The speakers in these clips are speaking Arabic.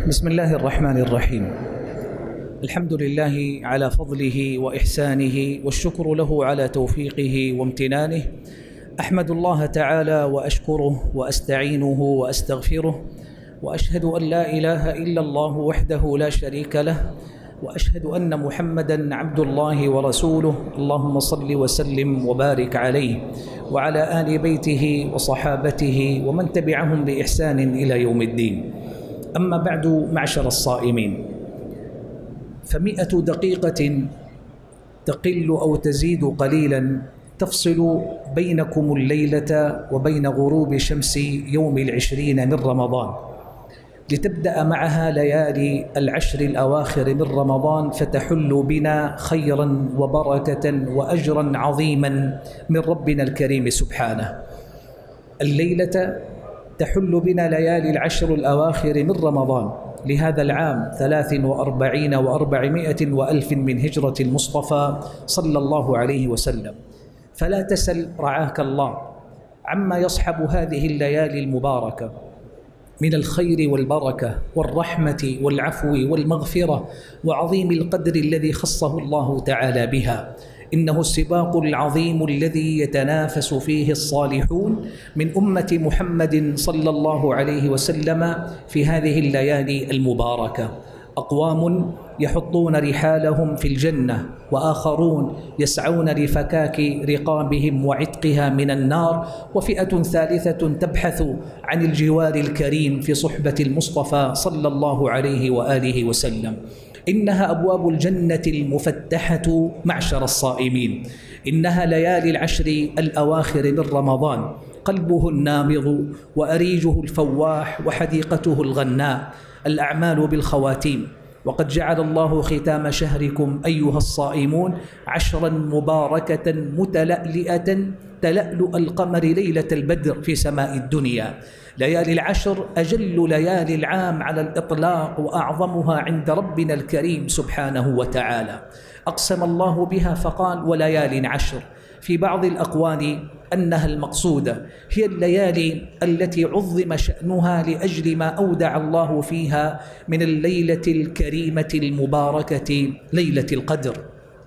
بسم الله الرحمن الرحيم. الحمد لله على فضله وإحسانه، والشكر له على توفيقه وامتنانه. أحمد الله تعالى وأشكره وأستعينه وأستغفره، وأشهد أن لا إله إلا الله وحده لا شريك له، وأشهد أن محمدًا عبد الله ورسوله. اللهم صل وسلم وبارك عليه وعلى آل بيته وصحابته ومن تبعهم بإحسان إلى يوم الدين. أما بعد، معشر الصائمين، ف100 دقيقة تقل أو تزيد قليلا تفصل بينكم الليلة وبين غروب شمس يوم 20 من رمضان، لتبدأ معها ليالي العشر الأواخر من رمضان، فتحل بنا خيرا وبركة وأجرا عظيما من ربنا الكريم سبحانه. الليلة تحل بنا ليالي العشر الأواخر من رمضان لهذا العام 43 و400 وألف من هجرة المصطفى صلى الله عليه وسلم. فلا تسل رعاك الله عما يصحب هذه الليالي المباركة من الخير والبركة والرحمة والعفو والمغفرة وعظيم القدر الذي خصه الله تعالى بها. إنه السباق العظيم الذي يتنافس فيه الصالحون من أمة محمد صلى الله عليه وسلم في هذه الليالي المباركة. أقوام يحطون رحالهم في الجنة، وآخرون يسعون لفكاك رقابهم وعتقها من النار، وفئة ثالثة تبحث عن الجوار الكريم في صحبة المصطفى صلى الله عليه وآله وسلم. إنها أبواب الجنة المفتحة معشر الصائمين. إنها ليالي العشر الأواخر من رمضان، قلبه النابض وأريجه الفواح وحديقته الغناء، الأعمال بالخواتيم. وقد جعل الله ختام شهركم أيها الصائمون عشرا مباركة متلألئة تلألؤ القمر ليلة البدر في سماء الدنيا. ليالي العشر أجل ليالي العام على الإطلاق، وأعظمها عند ربنا الكريم سبحانه وتعالى. أقسم الله بها فقال: وليال عشر. في بعض الأقوال أنها المقصودة هي الليالي التي عظم شأنها لأجل ما أودع الله فيها من الليلة الكريمة المباركة، ليلة القدر.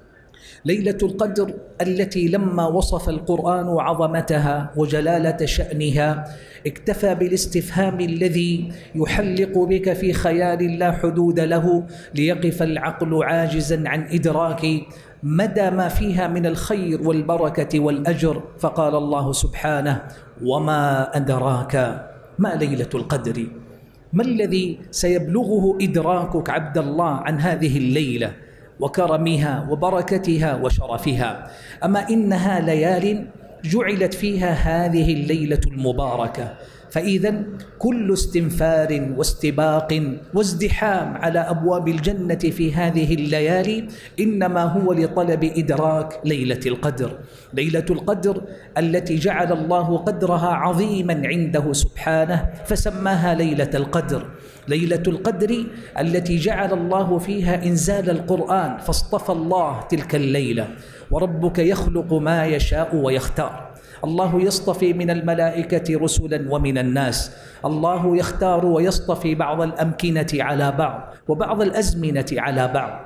ليلة القدر التي لما وصف القرآن عظمتها وجلالة شأنها اكتفى بالاستفهام الذي يحلق بك في خيال لا حدود له، ليقف العقل عاجزا عن إدراك مدى ما فيها من الخير والبركة والأجر. فقال الله سبحانه: وما أدراك ما ليلة القدر. ما الذي سيبلغه إدراكك عبد الله عن هذه الليلة وكرمها وبركتها وشرفها؟ أما إنها ليال جعلت فيها هذه الليلة المباركة. فإذا كل استنفار واستباق وازدحام على أبواب الجنة في هذه الليالي إنما هو لطلب إدراك ليلة القدر. ليلة القدر التي جعل الله قدرها عظيما عنده سبحانه فسماها ليلة القدر. ليلة القدر التي جعل الله فيها إنزال القرآن، فاصطفى الله تلك الليلة. وربك يخلق ما يشاء ويختار. الله يصطفي من الملائكة رسلا ومن الناس. الله يختار ويصطفي بعض الأمكنة على بعض وبعض الأزمنة على بعض.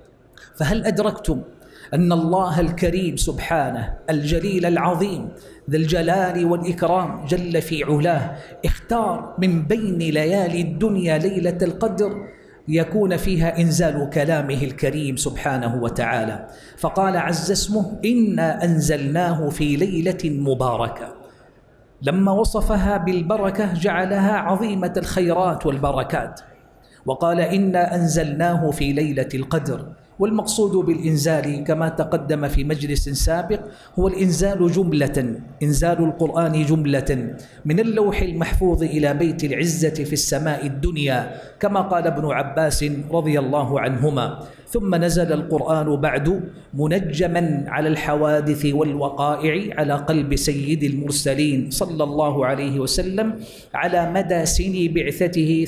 فهل أدركتم أن الله الكريم سبحانه الجليل العظيم ذا الجلال والإكرام جل في علاه اختار من بين ليالي الدنيا ليلة القدر يكون فيها إنزال كلامه الكريم سبحانه وتعالى؟ فقال عز اسمه: إنا أنزلناه في ليلة مباركة. لما وصفها بالبركة جعلها عظيمة الخيرات والبركات، وقال: إنا أنزلناه في ليلة القدر. والمقصود بالإنزال كما تقدم في مجلس سابق هو الإنزال جملة، إنزال القرآن جملة من اللوح المحفوظ إلى بيت العزة في السماء الدنيا، كما قال ابن عباس رضي الله عنهما. ثم نزل القرآن بعد منجما على الحوادث والوقائع على قلب سيد المرسلين صلى الله عليه وسلم على مدى سن بعثته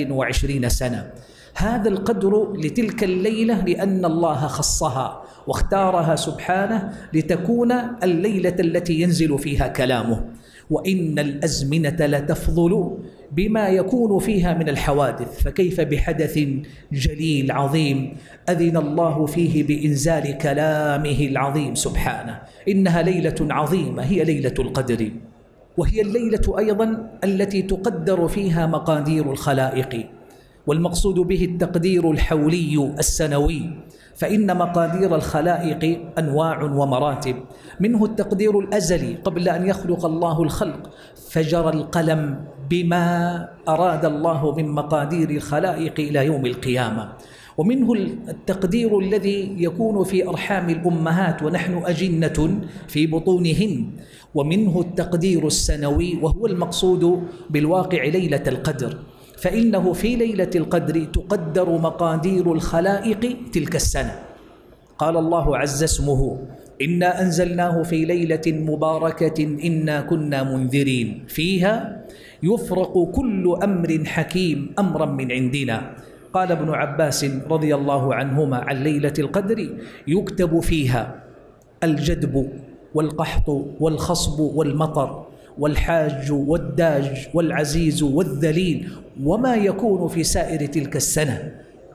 23 سنة. هذا القدر لتلك الليلة لأن الله خصها واختارها سبحانه لتكون الليلة التي ينزل فيها كلامه. وإن الأزمنة لتفضل بما يكون فيها من الحوادث، فكيف بحدث جليل عظيم أذن الله فيه بإنزال كلامه العظيم سبحانه. إنها ليلة عظيمة، هي ليلة القدر، وهي الليلة أيضا التي تقدر فيها مقادير الخلائق، والمقصود به التقدير الحولي السنوي، فإن مقادير الخلائق أنواع ومراتب، منه التقدير الأزلي قبل أن يخلق الله الخلق، فجرى القلم بما أراد الله من مقادير الخلائق إلى يوم القيامة، ومنه التقدير الذي يكون في أرحام الأمهات ونحن أجنة في بطونهن، ومنه التقدير السنوي وهو المقصود بالواقع ليلة القدر، فإنه في ليلة القدر تقدر مقادير الخلائق تلك السنة. قال الله عز اسمه: إنا أنزلناه في ليلة مباركة إنا كنا منذرين فيها يفرق كل أمر حكيم أمرا من عندنا. قال ابن عباس رضي الله عنهما عن ليلة القدر: يكتب فيها الجدب والقحط والخصب والمطر والحاج والداج والعزيز والذليل وما يكون في سائر تلك السنة.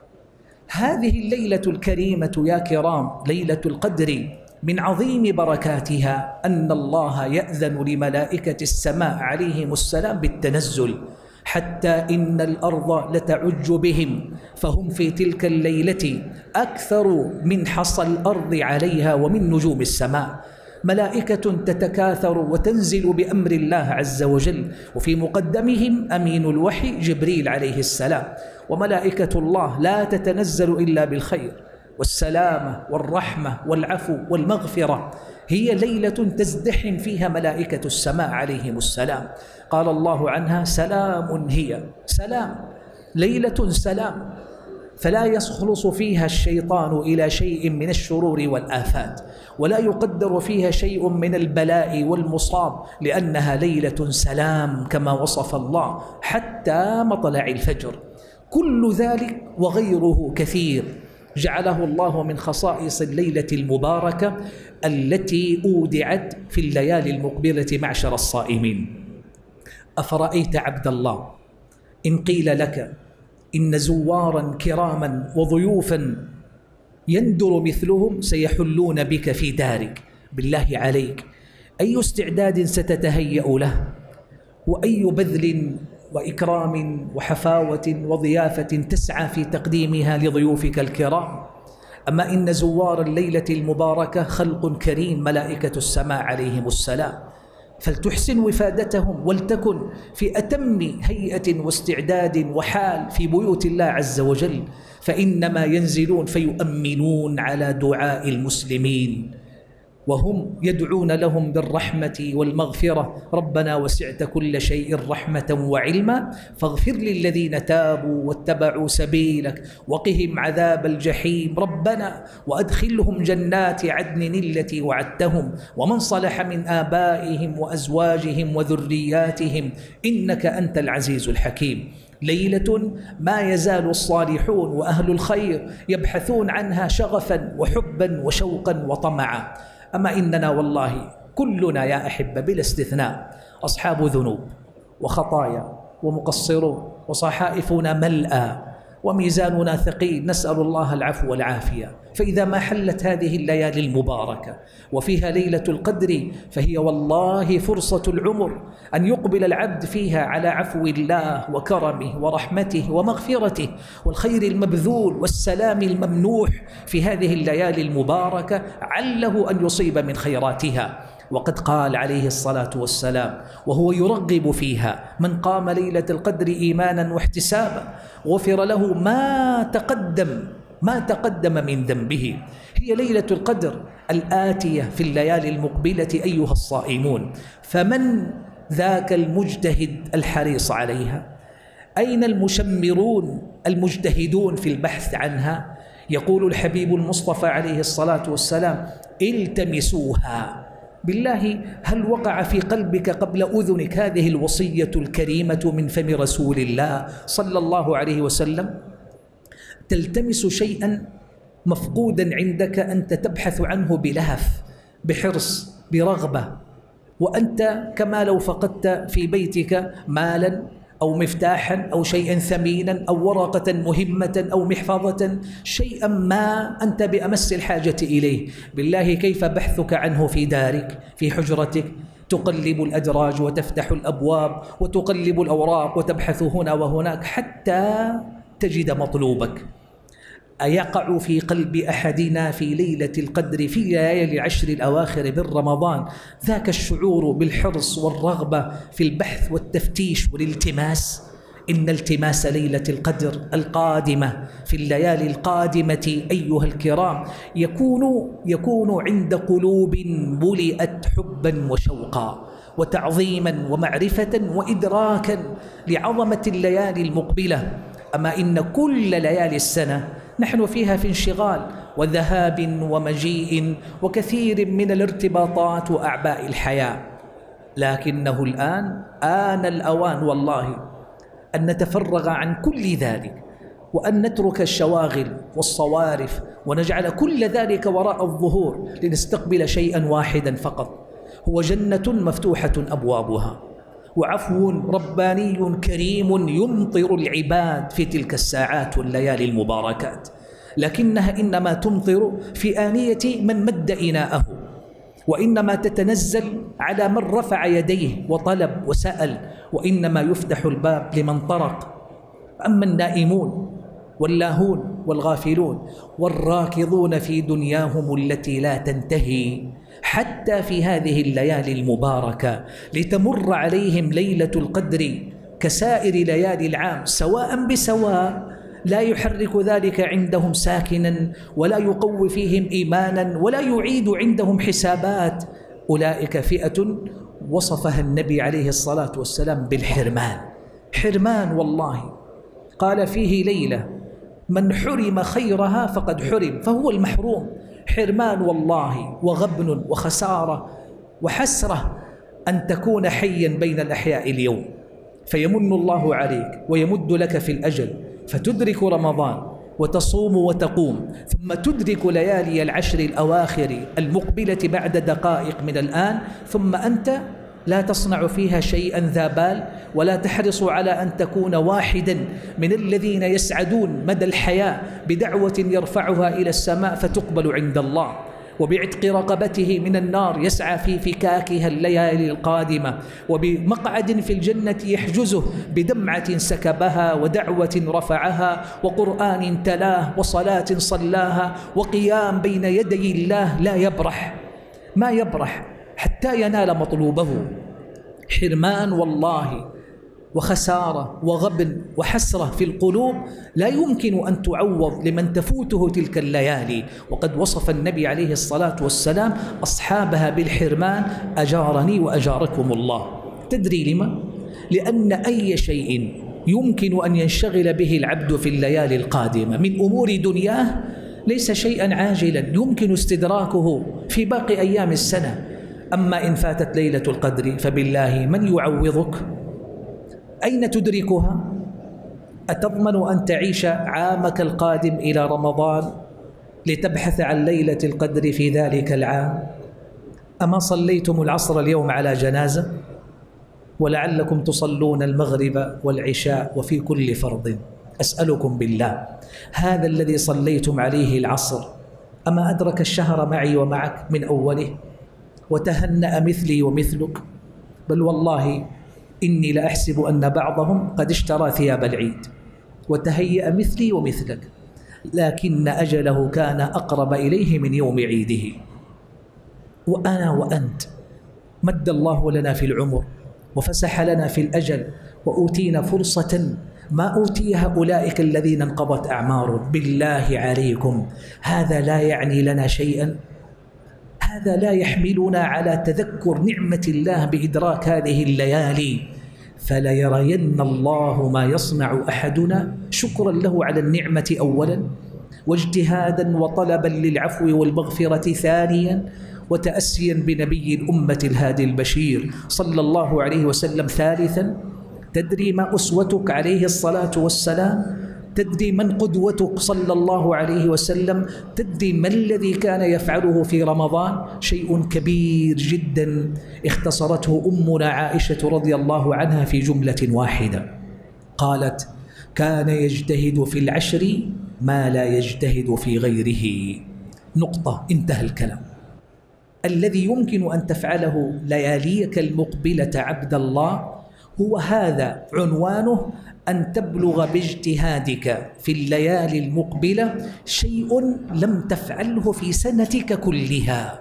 هذه الليلة الكريمة يا كرام، ليلة القدر، من عظيم بركاتها أن الله يأذن لملائكة السماء عليهم السلام بالتنزل، حتى إن الأرض لتعج بهم، فهم في تلك الليلة أكثر من حصى الأرض عليها ومن نجوم السماء. ملائكة تتكاثر وتنزل بأمر الله عز وجل، وفي مقدمهم أمين الوحي جبريل عليه السلام. وملائكة الله لا تتنزل إلا بالخير والسلامة والرحمة والعفو والمغفرة. هي ليلة تزدحم فيها ملائكة السماء عليهم السلام. قال الله عنها: سلام هي، سلام، ليلة سلام، فلا يخلص فيها الشيطان إلى شيء من الشرور والآفات، ولا يقدر فيها شيء من البلاء والمصاب، لأنها ليلة سلام كما وصف الله حتى مطلع الفجر. كل ذلك وغيره كثير جعله الله من خصائص الليلة المباركة التي أودعت في الليالي المقبلة معشر الصائمين. أفرأيت عبد الله إن قيل لك إن زوارا كراما وضيوفا يندر مثلهم سيحلون بك في دارك، بالله عليك أي استعداد ستتهيأ له، وأي بذل وإكرام وحفاوة وضيافة تسعى في تقديمها لضيوفك الكرام. أما إن زوار الليلة المباركة خلق كريم ملائكة السماء عليهم السلام، فلتحسن وفادتهم ولتكن في أتم هيئة واستعداد وحال في بيوت الله عز وجل، فإنما ينزلون فيؤمنون على دعاء المسلمين، وهم يدعون لهم بالرحمة والمغفرة. ربنا وسعت كل شيء رحمة وعلما فاغفر للذين تابوا واتبعوا سبيلك وقهم عذاب الجحيم ربنا وأدخلهم جنات عدن التي وعدتهم ومن صلح من آبائهم وأزواجهم وذرياتهم إنك أنت العزيز الحكيم. ليلة ما يزال الصالحون وأهل الخير يبحثون عنها شغفا وحبا وشوقا وطمعا. أما إننا والله كلنا يا أحبة بلا استثناء أصحاب ذنوب وخطايا ومقصرون، وصحائفنا ملأى وميزاننا ثقيل، نسأل الله العفو والعافية. فإذا ما حلت هذه الليالي المباركة وفيها ليلة القدر فهي والله فرصة العمر أن يقبل العبد فيها على عفو الله وكرمه ورحمته ومغفرته والخير المبذول والسلام الممنوح في هذه الليالي المباركة، عله أن يصيب من خيراتها. وقد قال عليه الصلاة والسلام وهو يرغب فيها: من قام ليلة القدر إيمانا واحتسابا غفر له ما تقدم من ذنبه. هي ليلة القدر الآتية في الليالي المقبلة أيها الصائمون، فمن ذاك المجتهد الحريص عليها؟ أين المشمرون المجتهدون في البحث عنها؟ يقول الحبيب المصطفى عليه الصلاة والسلام: التمسوها. بالله هل وقع في قلبك قبل أذنك هذه الوصية الكريمة من فم رسول الله صلى الله عليه وسلم؟ تلتمس شيئا مفقودا عندك أنت تبحث عنه بلهف، بحرص، برغبة، وأنت كما لو فقدت في بيتك مالا أو مفتاحا أو شيئا ثمينا أو ورقة مهمة أو محفظة، شيئا ما أنت بأمس الحاجة إليه، بالله كيف بحثك عنه في دارك في حجرتك؟ تقلب الأدراج وتفتح الأبواب وتقلب الأوراق وتبحث هنا وهناك حتى تجد مطلوبك. أيقع في قلب أحدنا في ليلة القدر في ليالي العشر الأواخر من رمضان ذاك الشعور بالحرص والرغبة في البحث والتفتيش والالتماس؟ إن التماس ليلة القدر القادمة في الليالي القادمة أيها الكرام يكون عند قلوب ملئت حبا وشوقا وتعظيما ومعرفة وإدراكا لعظمة الليالي المقبلة. أما إن كل ليالي السنة نحن فيها في انشغال وذهاب ومجيء وكثير من الارتباطات وأعباء الحياة، لكنه الآن آن الأوان والله أن نتفرغ عن كل ذلك وأن نترك الشواغل والصوارف ونجعل كل ذلك وراء الظهور لنستقبل شيئا واحدا فقط، هو جنة مفتوحة أبوابها وعفو رباني كريم يمطر العباد في تلك الساعات والليالي المباركات، لكنها إنما تمطر في آنية من مد إناءه، وإنما تتنزل على من رفع يديه وطلب وسأل، وإنما يفتح الباب لمن طرق. أما النائمون واللاهون والغافلون والراكضون في دنياهم التي لا تنتهي حتى في هذه الليالي المباركة لتمر عليهم ليلة القدر كسائر ليالي العام سواء بسواء، لا يحرك ذلك عندهم ساكنا ولا يقوي فيهم إيمانا ولا يعيد عندهم حسابات. أولئك فئة وصفها النبي عليه الصلاة والسلام بالحرمان. حرمان والله، قال فيه ليلة من حرم خيرها فقد حرم، فهو المحروم. حرمان والله وغبن وخسارة وحسرة أن تكون حيا بين الأحياء اليوم، فيمن الله عليك ويمد لك في الأجل فتدرك رمضان وتصوم وتقوم، ثم تدرك ليالي العشر الأواخر المقبلة بعد دقائق من الآن، ثم أنت لا تصنع فيها شيئا ذا بال ولا تحرص على أن تكون واحدا من الذين يسعدون مدى الحياة بدعوة يرفعها إلى السماء فتقبل عند الله، وبعتق رقبته من النار يسعى في فكاكها الليالي القادمة، وبمقعد في الجنة يحجزه بدمعة سكبها ودعوة رفعها وقرآن تلاه وصلاة صلاها وقيام بين يدي الله لا يبرح، ما يبرح حتى ينال مطلوبه. حرمان والله وخسارة وغبن وحسرة في القلوب لا يمكن أن تعوض لمن تفوته تلك الليالي، وقد وصف النبي عليه الصلاة والسلام أصحابها بالحرمان أجارني وأجاركم الله. تدري لما؟ لأن أي شيء يمكن أن ينشغل به العبد في الليالي القادمة من أمور دنياه ليس شيئا عاجلا يمكن استدراكه في باقي أيام السنة. أما إن فاتت ليلة القدر فبالله من يعوضك؟ أين تدركها؟ أتضمن أن تعيش عامك القادم إلى رمضان لتبحث عن ليلة القدر في ذلك العام؟ أما صليتم العصر اليوم على جنازة؟ ولعلكم تصلون المغرب والعشاء وفي كل فرض. أسألكم بالله هذا الذي صليتم عليه العصر أما أدرك الشهر معي ومعك من أوله وتهنأ مثلي ومثلك؟ بل والله إني لأحسب أن بعضهم قد اشترى ثياب العيد وتهيأ مثلي ومثلك، لكن أجله كان أقرب إليه من يوم عيده. وأنا وأنت مد الله لنا في العمر وفسح لنا في الأجل وأوتينا فرصة ما أوتيها أولئك الذين انقضت أعمارهم. بالله عليكم هذا لا يعني لنا شيئا؟ هذا لا يحملنا على تذكر نعمة الله بإدراك هذه الليالي؟ فليرين الله ما يصنع أحدنا شكرا له على النعمة أولا، واجتهادا وطلبا للعفو والمغفرة ثانيا، وتأسيا بنبي الأمة الهادي البشير صلى الله عليه وسلم ثالثا. تدري ما أسوتك عليه الصلاة والسلام؟ تدري من قدوتك صلى الله عليه وسلم؟ تدري ما الذي كان يفعله في رمضان؟ شيء كبير جدا اختصرته أمنا عائشة رضي الله عنها في جملة واحدة. قالت: كان يجتهد في العشر ما لا يجتهد في غيره. نقطة، انتهى الكلام. الذي يمكن أن تفعله لياليك المقبلة عبد الله هو هذا، عنوانه أن تبلغ باجتهادك في الليالي المقبلة شيء لم تفعله في سنتك كلها،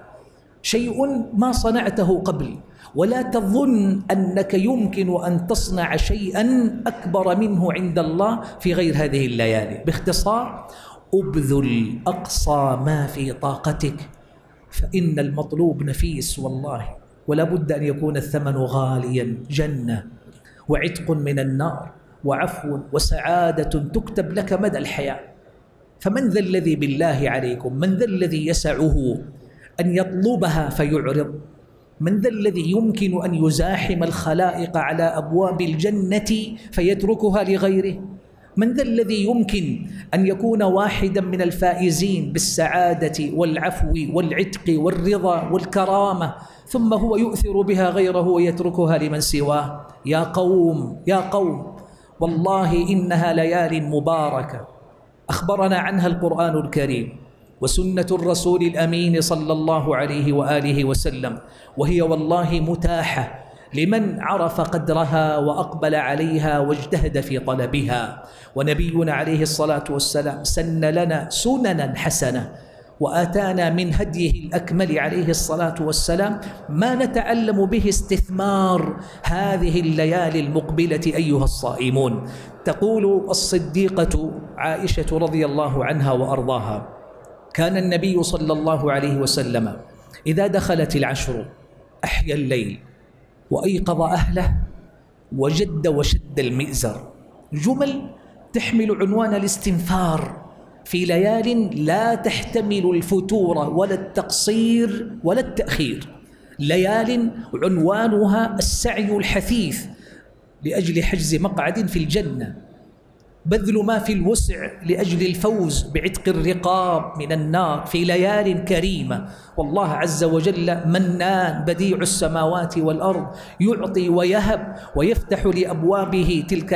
شيء ما صنعته قبل، ولا تظن أنك يمكن أن تصنع شيئا أكبر منه عند الله في غير هذه الليالي. باختصار، أبذل أقصى ما في طاقتك، فإن المطلوب نفيس والله، ولا بد أن يكون الثمن غاليا. جنة وعتق من النار وعفو وسعادة تكتب لك مدى الحياة. فمن ذا الذي بالله عليكم، من ذا الذي يسعه أن يطلبها فيعرض؟ من ذا الذي يمكن أن يزاحم الخلائق على أبواب الجنة فيتركها لغيره؟ من ذا الذي يمكن أن يكون واحدا من الفائزين بالسعادة والعفو والعتق والرضا والكرامة ثم هو يؤثر بها غيره ويتركها لمن سواه؟ يا قوم يا قوم، والله إنها ليال مباركة أخبرنا عنها القرآن الكريم وسنة الرسول الأمين صلى الله عليه وآله وسلم، وهي والله متاحة لمن عرف قدرها وأقبل عليها واجتهد في طلبها. ونبينا عليه الصلاة والسلام سن لنا سننا حسنة وآتانا من هديه الأكمل عليه الصلاة والسلام ما نتعلم به استثمار هذه الليالي المقبلة أيها الصائمون. تقول الصديقة عائشة رضي الله عنها وأرضاها: كان النبي صلى الله عليه وسلم إذا دخلت العشر أحيا الليل وأيقظ أهله وجد وشد المئزر. جمل تحمل عنوان الاستنفار في ليال لا تحتمل الفتور ولا التقصير ولا التأخير، ليال عنوانها السعي الحثيث لأجل حجز مقعد في الجنة، بذل ما في الوسع لأجل الفوز بعتق الرقاب من النار في ليال كريمة. والله عز وجل منان بديع السماوات والأرض، يعطي ويهب ويفتح لأبوابه تلك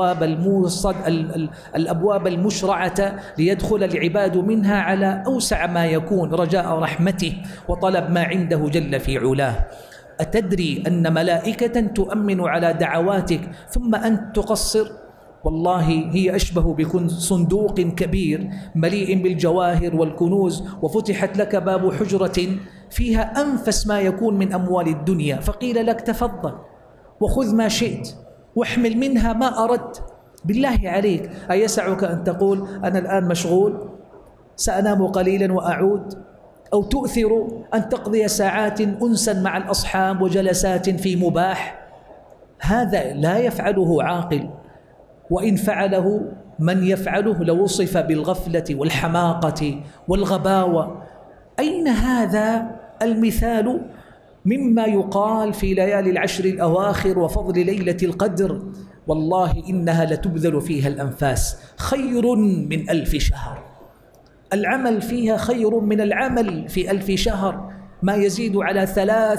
الأبواب المشرعة ليدخل العباد منها على أوسع ما يكون رجاء رحمته وطلب ما عنده جل في علاه. أتدري أن ملائكة تؤمن على دعواتك ثم أنت تقصر؟ والله هي أشبه بكن صندوق كبير مليء بالجواهر والكنوز، وفتحت لك باب حجرة فيها أنفس ما يكون من أموال الدنيا، فقيل لك تفضل وخذ ما شئت واحمل منها ما أردت. بالله عليك أيسعك أن تقول أنا الآن مشغول سأنام قليلا وأعود؟ أو تؤثر أن تقضي ساعات أنسا مع الأصحاب وجلسات في مباح؟ هذا لا يفعله عاقل، وإن فعله من يفعله لوصف بالغفلة والحماقة والغباوة. أين هذا المثال مما يقال في ليالي العشر الأواخر وفضل ليلة القدر؟ والله إنها لتبذل فيها الأنفاس، خير من 1000 شهر. العمل فيها خير من العمل في 1000 شهر، ما يزيد على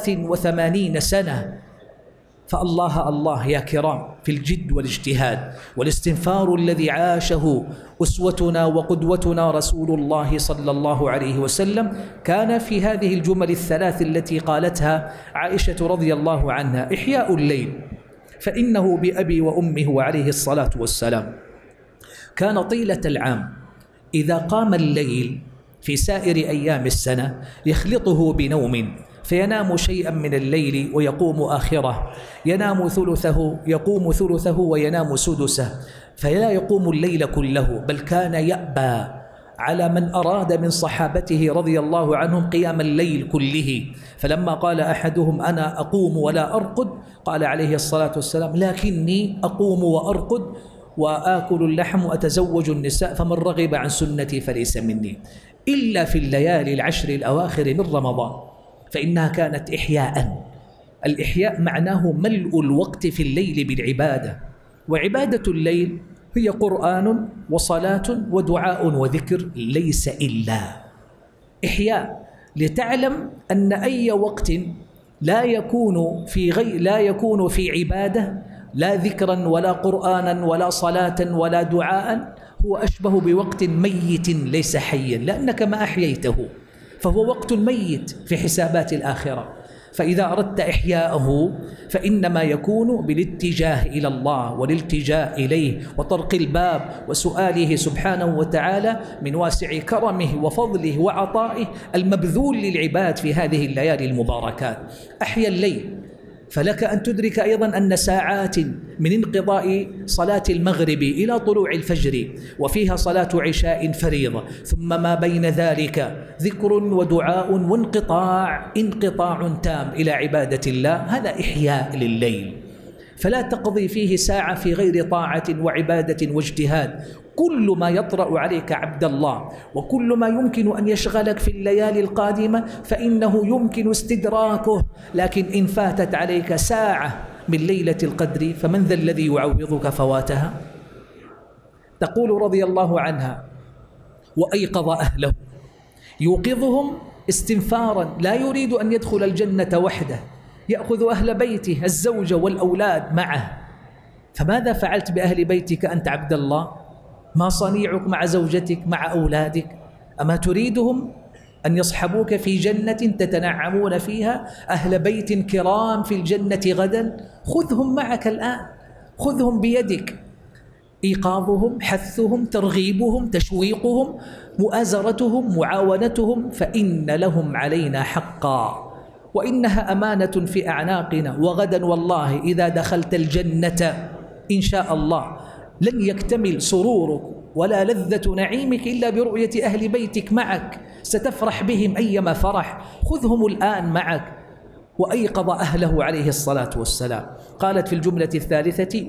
83 سنة. فالله الله يا كرام في الجد والاجتهاد والاستنفار الذي عاشه أسوتنا وقدوتنا رسول الله صلى الله عليه وسلم كان في هذه الجمل الثلاث التي قالتها عائشة رضي الله عنها: إحياء الليل فإنه بأبي وأمه وعليه الصلاة والسلام كان طيلة العام إذا قام الليل في سائر أيام السنة يخلطه بنوم، فينام شيئا من الليل ويقوم آخره، ينام ثلثه يقوم ثلثه وينام سدسه، فلا يقوم الليل كله، بل كان يأبى على من أراد من صحابته رضي الله عنهم قيام الليل كله. فلما قال أحدهم أنا أقوم ولا أرقد، قال عليه الصلاة والسلام لكني أقوم وأرقد وآكل اللحم وأتزوج النساء، فمن رغب عن سنتي فليس مني. إلا في الليالي العشر الأواخر من رمضان فإنها كانت إحياء. الإحياء معناه ملء الوقت في الليل بالعبادة، وعبادة الليل هي قرآن وصلاة ودعاء وذكر، ليس إلا إحياء. لتعلم أن أي وقت لا يكون في عبادة لا ذكرا ولا قرآنا ولا صلاة ولا دعاء، هو أشبه بوقت ميت ليس حيا، لأنك ما أحييته، فهو وقت ميت في حسابات الآخرة. فإذا أردت إحياءه فإنما يكون بالاتجاه إلى الله والالتجاء إليه وطرق الباب وسؤاله سبحانه وتعالى من واسع كرمه وفضله وعطائه المبذول للعباد في هذه الليالي المباركات. أحيا الليل، فلك أن تدرك أيضا أن ساعات من انقضاء صلاة المغرب إلى طلوع الفجر وفيها صلاة عشاء فريضة، ثم ما بين ذلك ذكر ودعاء وانقطاع تام إلى عبادة الله، هذا إحياء لليل. فلا تقضي فيه ساعة في غير طاعة وعبادة واجتهاد. كل ما يطرأ عليك عبد الله وكل ما يمكن أن يشغلك في الليالي القادمة فإنه يمكن استدراكه، لكن إن فاتت عليك ساعة من ليلة القدر فمن ذا الذي يعوضك فواتها؟ تقول رضي الله عنها: وأيقظ أهله، يوقظهم استنفارا، لا يريد أن يدخل الجنة وحده، يأخذ أهل بيته الزوجة والأولاد معه. فماذا فعلت بأهل بيتك أنت عبد الله؟ ما صنيعك مع زوجتك مع أولادك؟ أما تريدهم أن يصحبوك في جنة تتنعمون فيها، أهل بيت كرام في الجنة غدا؟ خذهم معك الآن، خذهم بيدك، إيقاظهم، حثهم، ترغيبهم، تشويقهم، مؤازرتهم، معاونتهم، فإن لهم علينا حقا، وإنها أمانة في أعناقنا. وغدا والله إذا دخلت الجنة إن شاء الله لن يكتمل سرورك ولا لذة نعيمك إلا برؤية أهل بيتك معك، ستفرح بهم أيما فرح. خذهم الآن معك. وأيقظ أهله عليه الصلاة والسلام. قالت في الجملة الثالثة: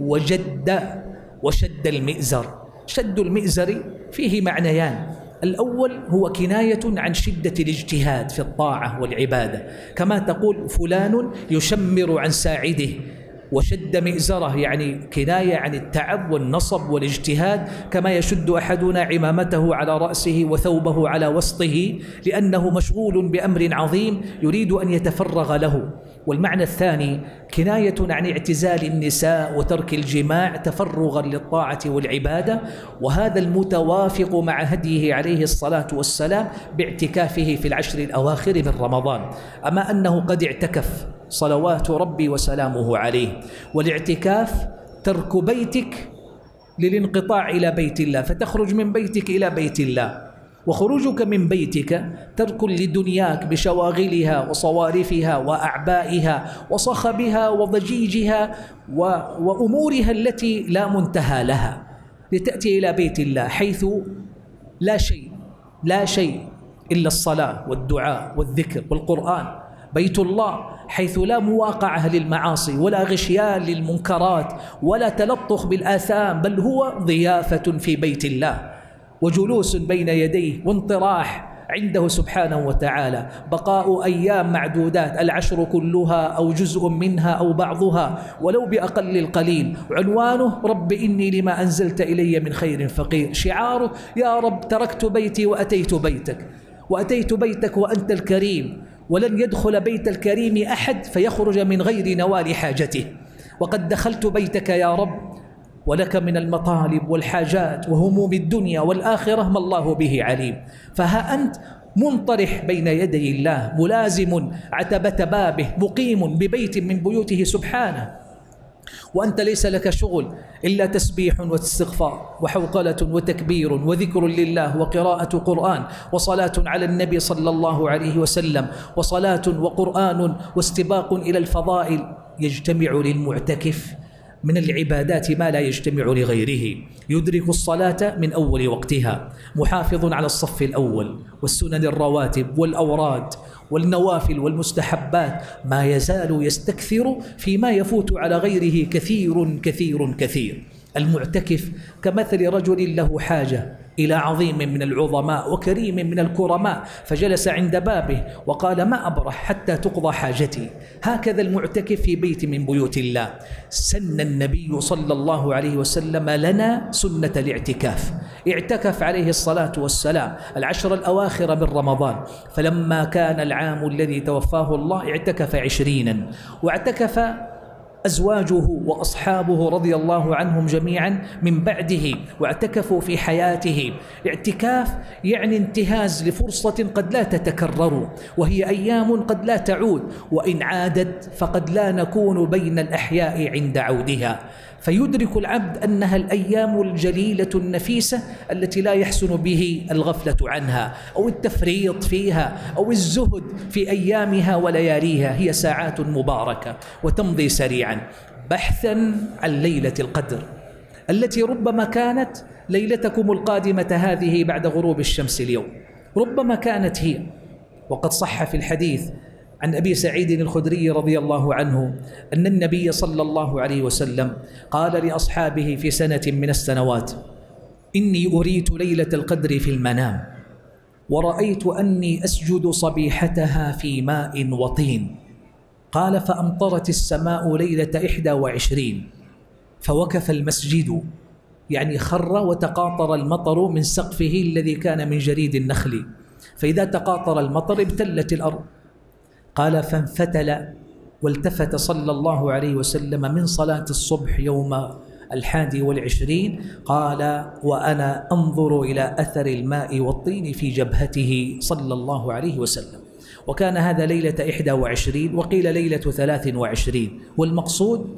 وشد المئزر. شد المئزر فيه معنيان: الأول هو كناية عن شدة الاجتهاد في الطاعة والعبادة، كما تقول فلان يشمر عن ساعده، وشد مئزره يعني كناية عن التعب والنصب والاجتهاد، كما يشد أحدنا عمامته على رأسه وثوبه على وسطه لأنه مشغول بأمر عظيم يريد أن يتفرغ له. والمعنى الثاني كناية عن اعتزال النساء وترك الجماع تفرغا للطاعة والعبادة، وهذا المتوافق مع هديه عليه الصلاة والسلام باعتكافه في العشر الأواخر من رمضان. أما أنه قد اعتكف صلوات ربي وسلامه عليه، والاعتكاف ترك بيتك للانقطاع إلى بيت الله، فتخرج من بيتك إلى بيت الله، وخروجك من بيتك ترك لدنياك بشواغلها وصوارفها وأعبائها وصخبها وضجيجها وأمورها التي لا منتهى لها، لتأتي إلى بيت الله حيث لا شيء إلا الصلاة والدعاء والذكر والقرآن. بيت الله حيث لا مواقعة للمعاصي ولا غشيان للمنكرات ولا تلطخ بالآثام، بل هو ضيافة في بيت الله وجلوس بين يديه وانطراح عنده سبحانه وتعالى، بقاء أيام معدودات، العشر كلها أو جزء منها أو بعضها ولو بأقل القليل. عنوانه: رب إني لما أنزلت إلي من خير فقير. شعاره: يا رب تركت بيتي وأتيت بيتك وأنت الكريم، ولن يدخل بيت الكريم أحد فيخرج من غير نوال حاجته، وقد دخلت بيتك يا رب ولك من المطالب والحاجات وهموم الدنيا والآخرة ما الله به عليم. فها أنت منطرح بين يدي الله، ملازم عتبة بابه، مقيم ببيت من بيوته سبحانه، وأنت ليس لك شغل إلا تسبيح واستغفار وحوقلة وتكبير وذكر لله وقراءة قرآن وصلاة على النبي صلى الله عليه وسلم، وصلاة وقرآن واستباق إلى الفضائل. يجتمع للمعتكف من العبادات ما لا يجتمع لغيره. يدرك الصلاة من أول وقتها، محافظ على الصف الأول والسنن الرواتب والأوراد والنوافل والمستحبات، ما يزال يستكثر فيما يفوت على غيره كثير. المعتكف كمثل رجل له حاجة إلى عظيم من العظماء وكريم من الكرماء فجلس عند بابه وقال: ما أبرح حتى تقضى حاجتي. هكذا المعتكف في بيت من بيوت الله. سن النبي صلى الله عليه وسلم لنا سنة الاعتكاف. اعتكف عليه الصلاة والسلام العشر الأواخر من رمضان، فلما كان العام الذي توفاه الله اعتكف 20، واعتكف أزواجه وأصحابه رضي الله عنهم جميعا من بعده واعتكفوا في حياته. اعتكاف يعني انتهاز لفرصة قد لا تتكرر، وهي أيام قد لا تعود، وإن عادت فقد لا نكون بين الأحياء عند عودها. فيدرك العبد أنها الأيام الجليلة النفيسة التي لا يحسن به الغفلة عنها أو التفريط فيها أو الزهد في أيامها ولياليها. هي ساعات مباركة وتمضي سريعا. بحثا عن ليلة القدر التي ربما كانت ليلتكم القادمة هذه بعد غروب الشمس اليوم، ربما كانت هي. وقد صح في الحديث عن أبي سعيد الخدري رضي الله عنه أن النبي صلى الله عليه وسلم قال لأصحابه في سنة من السنوات: إني أريت ليلة القدر في المنام، ورأيت أني أسجد صبيحتها في ماء وطين. قال: فأمطرت السماء ليلة 21، فوقف المسجد، يعني خر وتقاطر المطر من سقفه الذي كان من جريد النخل، فإذا تقاطر المطر ابتلت الأرض. قال: فانفتل والتفت صلى الله عليه وسلم من صلاة الصبح يوم 21، قال: وأنا أنظر إلى أثر الماء والطين في جبهته صلى الله عليه وسلم. وكان هذا ليلة 21 وقيل ليلة 23. والمقصود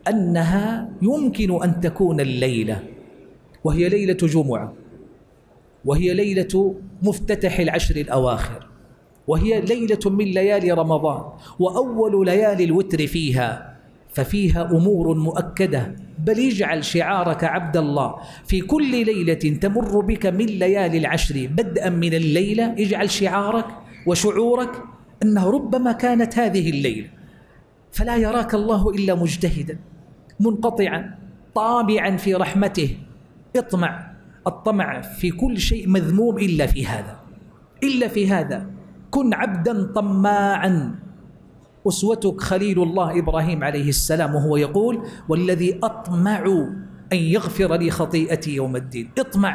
أنها يمكن أن تكون الليلة، وهي ليلة جمعة، وهي ليلة مفتتح العشر الأواخر، وهي ليلة من ليالي رمضان، وأول ليالي الوتر فيها، ففيها أمور مؤكدة. بل اجعل شعارك عبد الله في كل ليلة تمر بك من ليالي العشر بدءا من الليلة، اجعل شعارك وشعورك أنه ربما كانت هذه الليلة، فلا يراك الله إلا مجتهدا منقطعا طامعا في رحمته. اطمع الطمع في كل شيء مذموم إلا في هذا، إلا في هذا. كن عبدا طماعا. أسوتك خليل الله إبراهيم عليه السلام وهو يقول: والذي أطمع أن يغفر لي خطيئتي يوم الدين.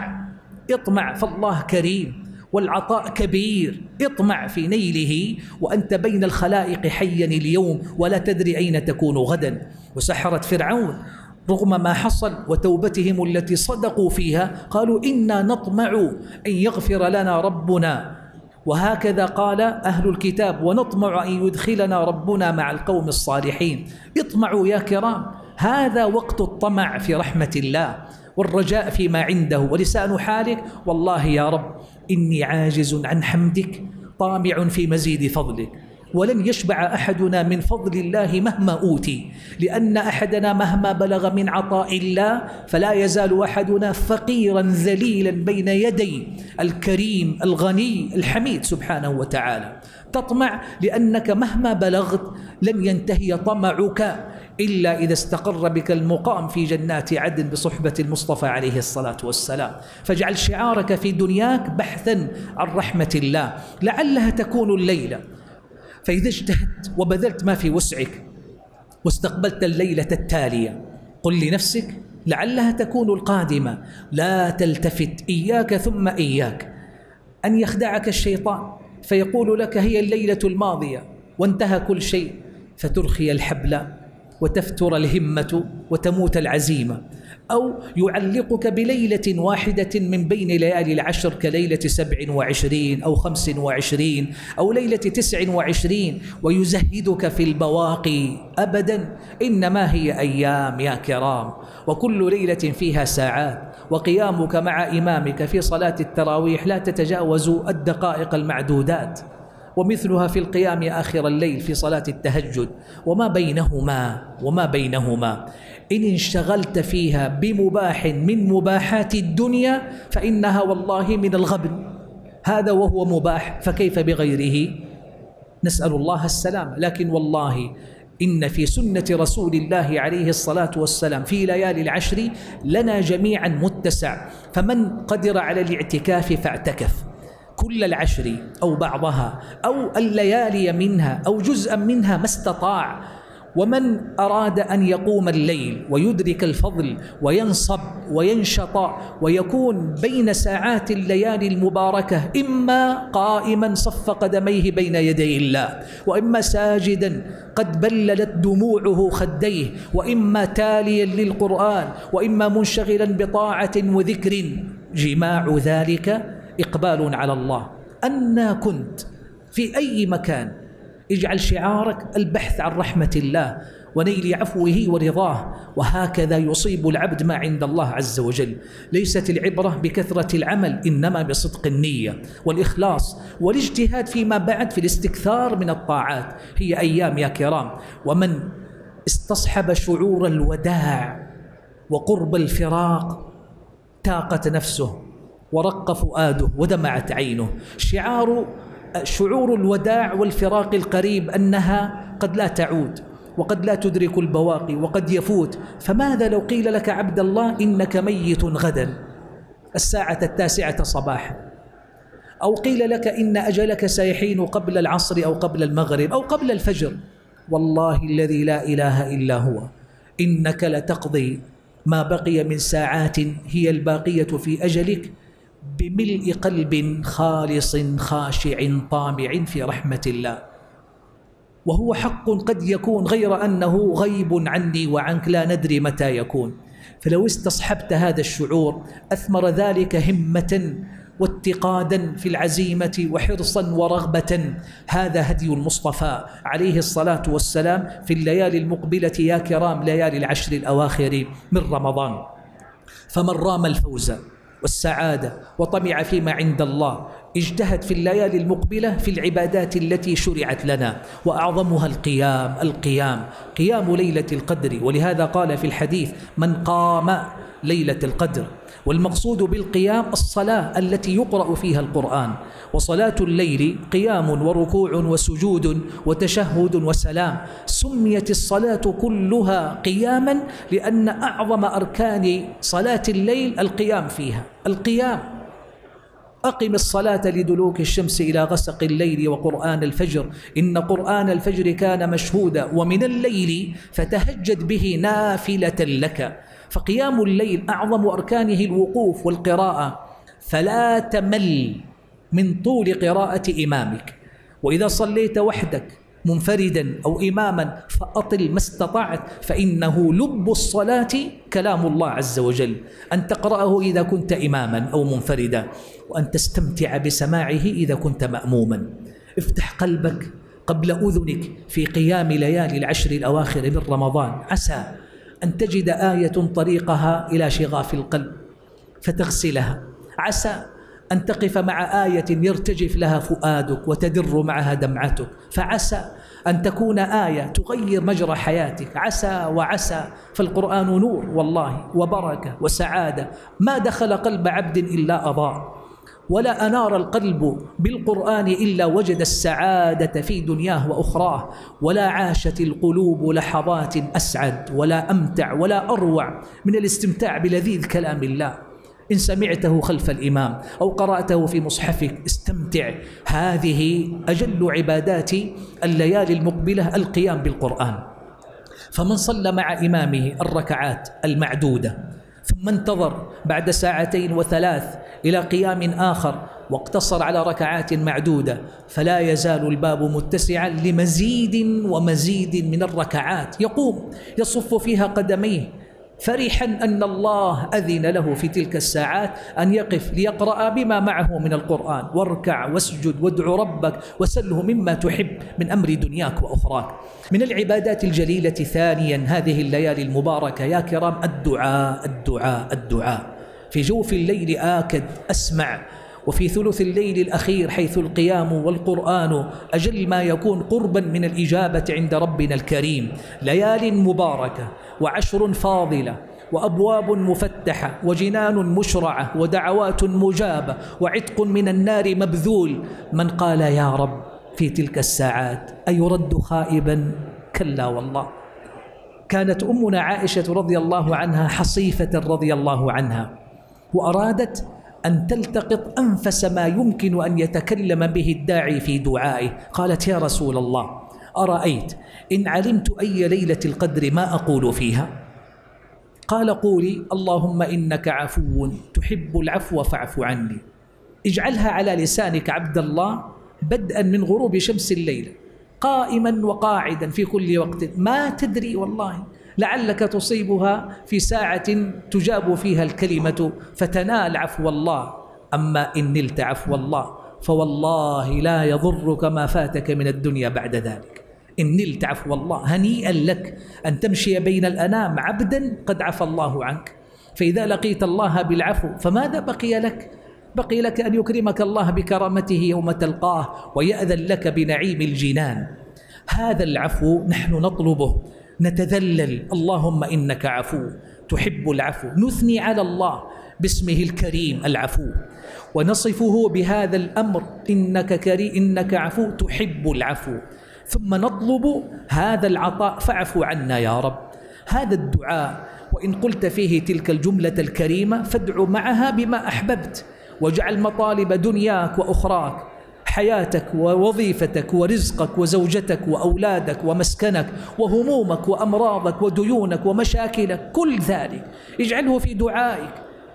اطمع فالله كريم والعطاء كبير. اطمع في نيله وأنت بين الخلائق حيا اليوم ولا تدري أين تكون غدا. وسحرة فرعون رغم ما حصل وتوبتهم التي صدقوا فيها قالوا: إنا نطمع أن يغفر لنا ربنا. وهكذا قال أهل الكتاب: ونطمع أن يدخلنا ربنا مع القوم الصالحين. اطمعوا يا كرام، هذا وقت الطمع في رحمة الله والرجاء فيما عنده. ولسان حالك: والله يا رب إني عاجز عن حمدك طامع في مزيد فضلك. ولن يشبع أحدنا من فضل الله مهما أوتي، لأن أحدنا مهما بلغ من عطاء الله فلا يزال أحدنا فقيرا ذليلا بين يدي الكريم الغني الحميد سبحانه وتعالى. تطمع لأنك مهما بلغت لن ينتهي طمعك إلا إذا استقر بك المقام في جنات عدن بصحبة المصطفى عليه الصلاة والسلام. فاجعل شعارك في دنياك بحثا عن رحمة الله، لعلها تكون الليلة. فإذا اجتهدت وبذلت ما في وسعك واستقبلت الليلة التالية، قل لنفسك لعلها تكون القادمة. لا تلتفت، إياك ثم إياك أن يخدعك الشيطان فيقول لك هي الليلة الماضية وانتهى كل شيء، فترخي الحبل وتفتر الهمة وتموت العزيمة. أو يعلقك بليلة واحدة من بين ليالي العشر كليلة 27 أو 25 أو ليلة 29 ويزهدك في البواقي. أبدا، إنما هي أيام يا كرام، وكل ليلة فيها ساعات. وقيامك مع إمامك في صلاة التراويح لا تتجاوز الدقائق المعدودات، ومثلها في القيام آخر الليل في صلاة التهجد. وما بينهما إن انشغلت فيها بمباح من مباحات الدنيا فإنها والله من الغبن. هذا وهو مباح، فكيف بغيره؟ نسأل الله السلام. لكن والله إن في سنة رسول الله عليه الصلاة والسلام في ليالي العشر لنا جميعا متسع. فمن قدر على الاعتكاف فاعتكف كل العشر أو بعضها أو الليالي منها أو جزءا منها ما استطاع. ومن أراد أن يقوم الليل ويدرك الفضل وينصب وينشط ويكون بين ساعات الليالي المباركة إما قائما صف قدميه بين يدي الله، وإما ساجدا قد بللت دموعه خديه، وإما تاليا للقرآن، وإما منشغلا بطاعة وذكر، جماع ذلك إقبال على الله. أنا كنت في أي مكان اجعل شعارك البحث عن رحمة الله ونيل عفوه ورضاه، وهكذا يصيب العبد ما عند الله عز وجل. ليست العبرة بكثرة العمل، إنما بصدق النية والإخلاص والاجتهاد فيما بعد في الاستكثار من الطاعات. هي أيام يا كرام، ومن استصحب شعور الوداع وقرب الفراق تاقت نفسه ورق فؤاده ودمعت عينه. شعور الوداع والفراق القريب أنها قد لا تعود، وقد لا تدرك البواقي، وقد يفوت. فماذا لو قيل لك عبد الله إنك ميت غدا 9:00 صباحا، أو قيل لك إن أجلك سيحين قبل العصر أو قبل المغرب أو قبل الفجر؟ والله الذي لا إله إلا هو إنك لتقضي ما بقي من ساعات هي الباقية في أجلك بملء قلب خالص خاشع طامع في رحمة الله. وهو حق قد يكون، غير أنه غيب عني وعنك لا ندري متى يكون. فلو استصحبت هذا الشعور أثمر ذلك همة واتقادا في العزيمة وحرصا ورغبة. هذا هدي المصطفى عليه الصلاة والسلام في الليالي المقبلة يا كرام، ليالي العشر الأواخر من رمضان. فمن رام الفوز والسعادة وطمع فيما عند الله اجتهد في الليالي المقبلة في العبادات التي شرعت لنا، وأعظمها قيام ليلة القدر. ولهذا قال في الحديث: من قام ليلة القدر. والمقصود بالقيام الصلاة التي يقرأ فيها القرآن. وصلاة الليل قيام وركوع وسجود وتشهد وسلام. سميت الصلاة كلها قياما لأن أعظم أركان صلاة الليل القيام فيها. القيام: أقم الصلاة لدلوك الشمس إلى غسق الليل وقرآن الفجر إن قرآن الفجر كان مشهودا ومن الليل فتهجد به نافلة لك. فقيام الليل أعظم أركانه الوقوف والقراءة، فلا تمل من طول قراءة إمامك. وإذا صليت وحدك منفردا أو إماما فأطل ما استطعت، فإنه لب الصلاة كلام الله عز وجل، أن تقرأه إذا كنت إماما أو منفردا، وأن تستمتع بسماعه إذا كنت مأموما. افتح قلبك قبل أذنك في قيام ليالي العشر الأواخر من رمضان، عسى أن تجد آية طريقها إلى شغاف القلب فتغسلها، عسى أن تقف مع آية يرتجف لها فؤادك وتدر معها دمعتك، فعسى أن تكون آية تغير مجرى حياتك، عسى وعسى. فالقرآن نور والله وبركة وسعادة، ما دخل قلب عبد إلا أضاء، ولا أنار القلب بالقرآن إلا وجد السعادة في دنياه وأخراه، ولا عاشت القلوب لحظات أسعد ولا أمتع ولا أروع من الاستمتاع بلذيذ كلام الله. إن سمعته خلف الإمام أو قرأته في مصحفك استمتع. هذه أجل عبادات الليالي المقبلة القيام بالقرآن. فمن صلى مع إمامه الركعات المعدودة ثم انتظر بعد 2 و3 إلى قيام آخر واقتصر على ركعات معدودة، فلا يزال الباب متسعا لمزيد ومزيد من الركعات. يقوم يصف فيها قدميه فرحا أن الله أذن له في تلك الساعات أن يقف ليقرأ بما معه من القرآن. واركع واسجد وادع ربك وسله مما تحب من أمر دنياك وأخراك. من العبادات الجليلة ثانيا هذه الليالي المباركة يا كرام الدعاء الدعاء الدعاء. في جوف الليل آكد أسمع، وفي ثلث الليل الأخير حيث القيام والقرآن أجل ما يكون قربا من الإجابة عند ربنا الكريم. ليال مباركة وعشر فاضلة وأبواب مفتحة وجنان مشرعة ودعوات مجابة وعتق من النار مبذول. من قال يا رب في تلك الساعات أيرد خائبا؟ كلا والله. كانت أمنا عائشة رضي الله عنها حصيفة رضي الله عنها، وأرادت أن تلتقط أنفس ما يمكن أن يتكلم به الداعي في دعائه. قالت يا رسول الله أرأيت إن علمت أي ليلة القدر ما أقول فيها؟ قال قولي اللهم إنك عفو تحب العفو فاعف عني. اجعلها على لسانك عبد الله بدءا من غروب شمس الليل، قائما وقاعدا في كل وقت، ما تدري والله لعلك تصيبها في ساعة تجاب فيها الكلمة فتنال عفو الله. أما إن نلت عفو الله فوالله لا يضرك ما فاتك من الدنيا بعد ذلك. إن نلت عفو الله هنيئا لك أن تمشي بين الأنام عبدا قد عفى الله عنك. فإذا لقيت الله بالعفو فماذا بقي لك؟ بقي لك أن يكرمك الله بكرامته يوم تلقاه ويأذن لك بنعيم الجنان. هذا العفو نحن نطلبه، نتذلل اللهم إنك عفو تحب العفو، نثني على الله باسمه الكريم العفو ونصفه بهذا الأمر إنك كريم إنك عفو تحب العفو، ثم نطلب هذا العطاء فاعف عنا يا رب. هذا الدعاء وإن قلت فيه تلك الجملة الكريمة فادع معها بما أحببت، واجعل مطالب دنياك وأخراك، حياتك ووظيفتك ورزقك وزوجتك وأولادك ومسكنك وهمومك وأمراضك وديونك ومشاكلك، كل ذلك اجعله في دعائك.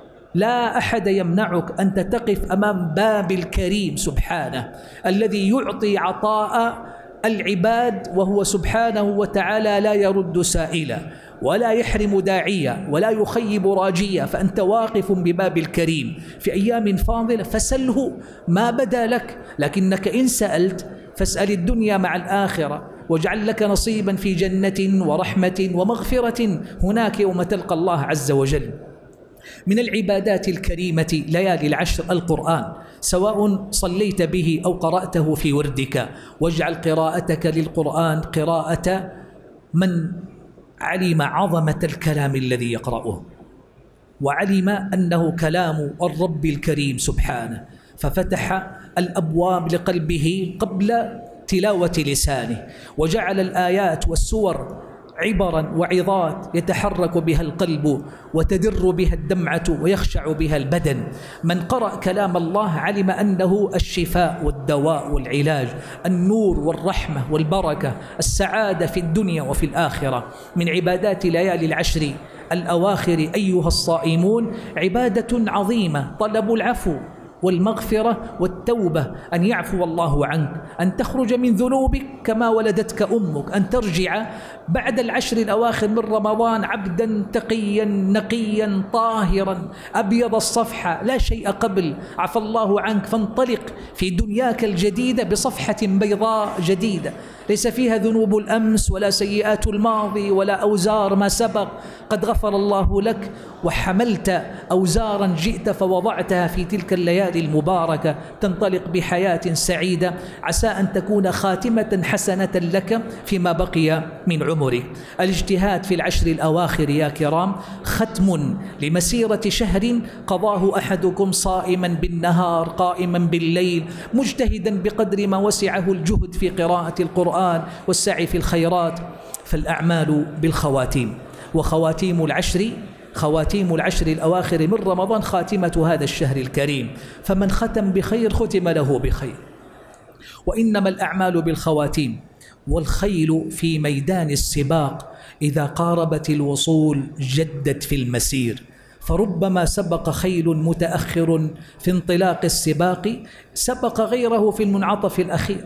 لا أحد يمنعك أن تقف أمام باب الكريم سبحانه الذي يعطي عطاء العباد، وهو سبحانه وتعالى لا يرد سائلا ولا يحرم داعيا ولا يخيب راجيا. فأنت واقف بباب الكريم في أيام فاضلة فسله ما بدا لك، لكنك إن سألت فاسأل الدنيا مع الآخرة، واجعل لك نصيبا في جنة ورحمة ومغفرة هناك يوم تلقى الله عز وجل. من العبادات الكريمة ليالي العشر القرآن، سواء صليت به أو قرأته في وردك، واجعل قراءتك للقرآن قراءة من علم عظمة الكلام الذي يقرأه، وعلم أنه كلام الرب الكريم سبحانه، ففتح الأبواب لقلبه قبل تلاوة لسانه، وجعل الآيات والسور عبرا وعظات يتحرك بها القلب وتدر بها الدمعة ويخشع بها البدن. من قرأ كلام الله علم أنه الشفاء والدواء والعلاج، النور والرحمة والبركة، السعادة في الدنيا وفي الآخرة. من عبادات ليالي العشر الأواخر أيها الصائمون عبادة عظيمة، طلب العفو والمغفرة والتوبة، أن يعفو الله عنك، أن تخرج من ذنوبك كما ولدتك أمك، أن ترجع بعد العشر الأواخر من رمضان عبدا تقيا نقيا طاهرا أبيض الصفحة، لا شيء قبل، عفى الله عنك، فانطلق في دنياك الجديدة بصفحة بيضاء جديدة ليس فيها ذنوب الأمس ولا سيئات الماضي ولا أوزار ما سبق، قد غفر الله لك وحملت أوزارا جئت فوضعتها في تلك الليالي المباركة، تنطلق بحياة سعيدة عسى أن تكون خاتمة حسنة لك فيما بقي من عمرك. الاجتهاد في العشر الأواخر يا كرام ختم لمسيرة شهر قضاه أحدكم صائما بالنهار قائما بالليل مجتهدا بقدر ما وسعه الجهد في قراءة القرآن والسعي في الخيرات. فالأعمال بالخواتيم، وخواتيم العشر الأواخر من رمضان خاتمة هذا الشهر الكريم، فمن ختم بخير ختم له بخير. وإنما الأعمال بالخواتيم، والخيل في ميدان السباق إذا قاربت الوصول جدت في المسير، فربما سبق خيل متأخر في انطلاق السباق سبق غيره في المنعطف الأخير.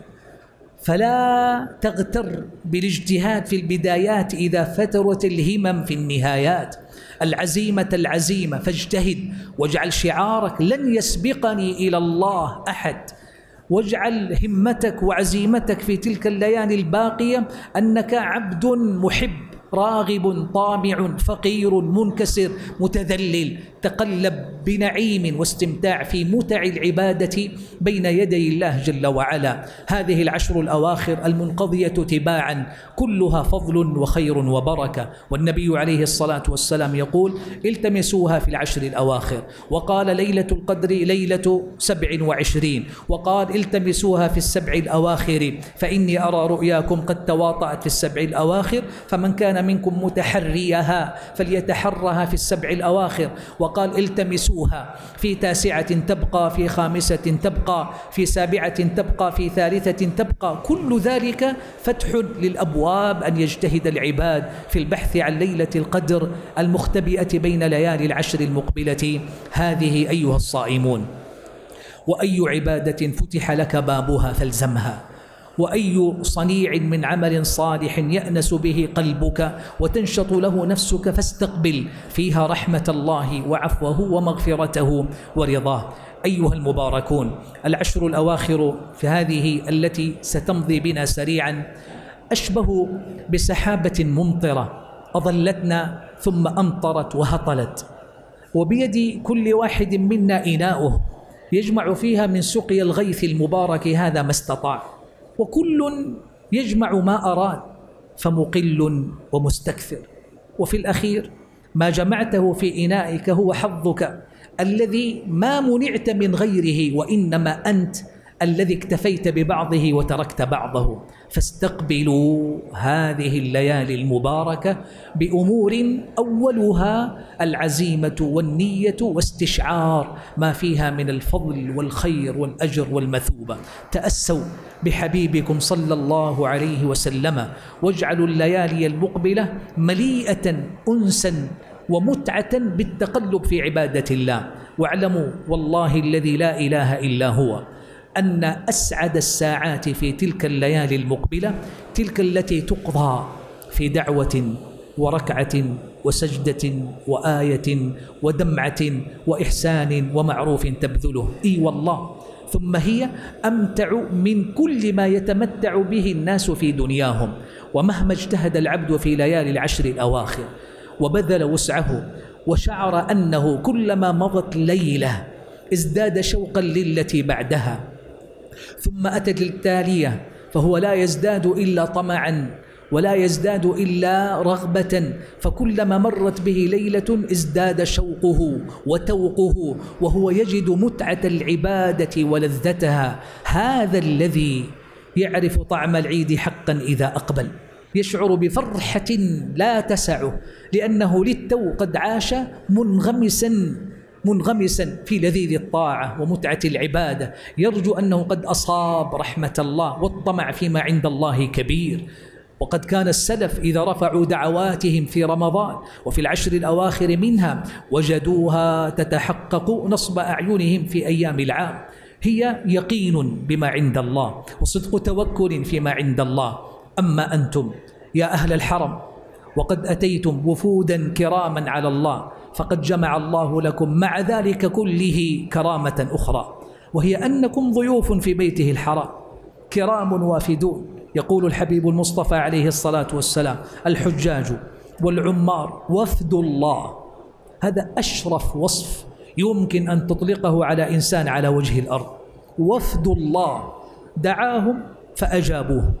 فلا تغتر بالاجتهاد في البدايات إذا فترت الهمم في النهايات. العزيمة فاجتهد، واجعل شعارك لن يسبقني إلى الله أحد، واجعل همتك وعزيمتك في تلك الليالي الباقية أنك عبد محب راغب طامع فقير منكسر متذلل، تقلب بنعيم واستمتاع في متع العبادة بين يدي الله جل وعلا. هذه العشر الأواخر المنقضية تباعا كلها فضل وخير وبركة، والنبي عليه الصلاة والسلام يقول التمسوها في العشر الأواخر، وقال ليلة القدر ليلة 27، وقال التمسوها في السبع الأواخر فإني أرى رؤياكم قد تواطأت في السبع الأواخر، فمن كان كان منكم متحريها فليتحرها في السبع الأواخر، وقال التمسوها في تاسعة تبقى، في خامسة تبقى، في سابعة تبقى، في ثالثة تبقى. كل ذلك فتح للأبواب أن يجتهد العباد في البحث عن ليلة القدر المختبئة بين ليالي العشر المقبلة هذه أيها الصائمون. وأي عبادة فتح لك بابها فالزمها، وأي صنيع من عمل صالح يأنس به قلبك وتنشط له نفسك فاستقبل فيها رحمة الله وعفوه ومغفرته ورضاه. أيها المباركون، العشر الأواخر في هذه التي ستمضي بنا سريعا أشبه بسحابة ممطرة أظلتنا ثم أمطرت وهطلت، وبيد كل واحد منا إناؤه يجمع فيها من سقي الغيث المبارك هذا ما استطاع، وكل يجمع ما أراد، فمقل ومستكثر. وفي الأخير ما جمعته في إنائك هو حظك الذي ما منعت من غيره، وإنما أنت الذي اكتفيت ببعضه وتركت بعضه. فاستقبلوا هذه الليالي المباركة بأمور أولها العزيمة والنية واستشعار ما فيها من الفضل والخير والأجر والمثوبة. تأسوا بحبيبكم صلى الله عليه وسلم، واجعلوا الليالي المقبلة مليئة أنسا ومتعة بالتقلب في عبادة الله. واعلموا والله الذي لا إله إلا هو أن أسعد الساعات في تلك الليالي المقبلة تلك التي تقضى في دعوة وركعة وسجدة وآية ودمعة وإحسان ومعروف تبذله. إي والله، ثم هي أمتع من كل ما يتمتع به الناس في دنياهم. ومهما اجتهد العبد في ليالي العشر الأواخر وبذل وسعه وشعر أنه كلما مضت ليلة ازداد شوقا للتي بعدها ثم أتت التالية، فهو لا يزداد إلا طمعا ولا يزداد إلا رغبة، فكلما مرت به ليلة ازداد شوقه وتوقه، وهو يجد متعة العبادة ولذتها. هذا الذي يعرف طعم العيد حقا إذا أقبل، يشعر بفرحة لا تسعه، لأنه للتو قد عاش منغمسا في لذيذ الطاعة ومتعة العبادة، يرجو أنه قد أصاب رحمة الله، والطمع فيما عند الله كبير. وقد كان السلف إذا رفعوا دعواتهم في رمضان وفي العشر الأواخر منها وجدوها تتحقق نصب أعينهم في أيام العام. هي يقين بما عند الله وصدق توكل فيما عند الله. أما أنتم يا أهل الحرم وقد أتيتم وفودا كراما على الله، فقد جمع الله لكم مع ذلك كله كرامة أخرى، وهي أنكم ضيوف في بيته الحرام كرام وافدون. يقول الحبيب المصطفى عليه الصلاة والسلام: الحجاج والعمار وفد الله. هذا أشرف وصف يمكن أن تطلقه على إنسان على وجه الأرض. وفد الله دعاهم فأجابوه